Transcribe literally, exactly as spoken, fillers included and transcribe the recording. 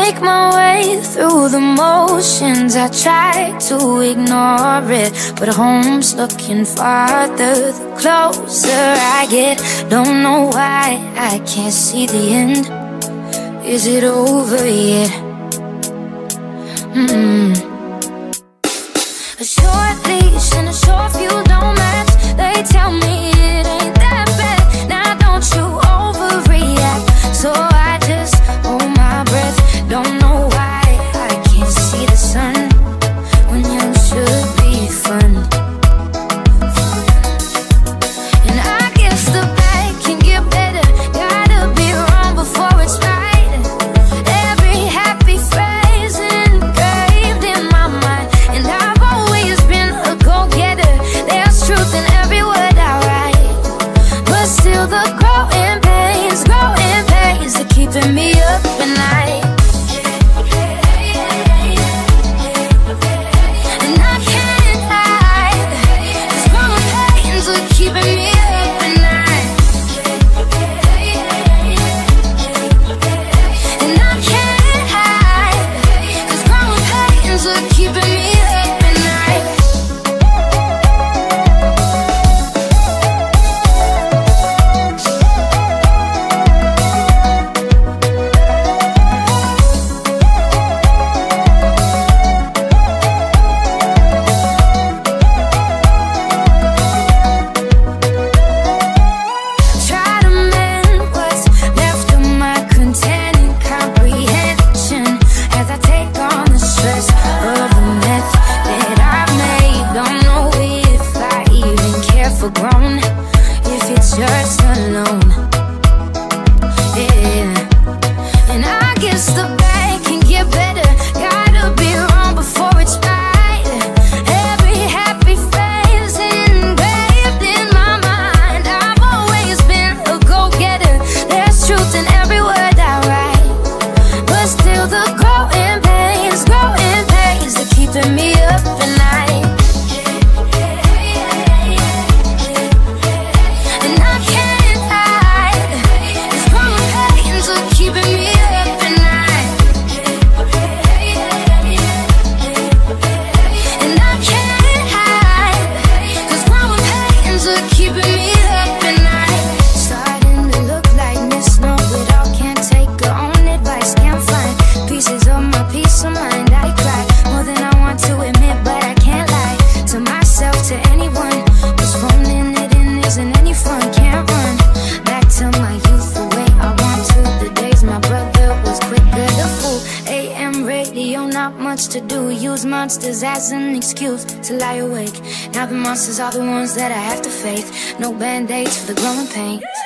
make my way through the motions. I try to ignore it, but home's looking farther the closer I get. Don't know why I can't see the end. Is it over yet? Mm-mm. A short leash and a short fuse don't match. They tell me it ain't that bad. Now don't you overreact. So I just hold my breath. Don't know why I can't see the sun when you should be fun. And I guess the bad can get better. Gotta be wrong before it's right. Every happy phrase engraved in my mind. And I've always been a go-getter. There's truth in every word I write. But still the growing pains, growing pains are keeping me up at night. And I can't hide, 'cause growing pains are keeping me up at night. And I can't hide, 'cause growing pains are keeping me up at night. Try to mend what's left of my content and comprehension as I take on the stress of the mess that I've made. Don't know if I even care for grown, if it's just alone. Yeah. And I guess the bad can get better. Gotta be wrong before it's right. Every happy phrase engraved in my mind. I've always been a go-getter. There's truth in every word I write. But still the growing pains, growing pains are keeping me up at night. And I can't hide, 'cause growing pains are keeping me up at night. And I can't hide, 'cause growing pains are keeping me up at night. Starting to look like Miss Know-It-All. Can't take her own advice. Can't find pieces of my peace of mind. I cry more than I want to admit, but I can't lie to myself, to anyone. 'Cause phoning it in isn't any fun. Can't run back to my youth the way I want to. The days my brother was quicker to fool. A M radio, not much to do. Use monsters as an excuse to lie awake. Now the monsters are the ones that I have to face. No band-aids for the growing pains.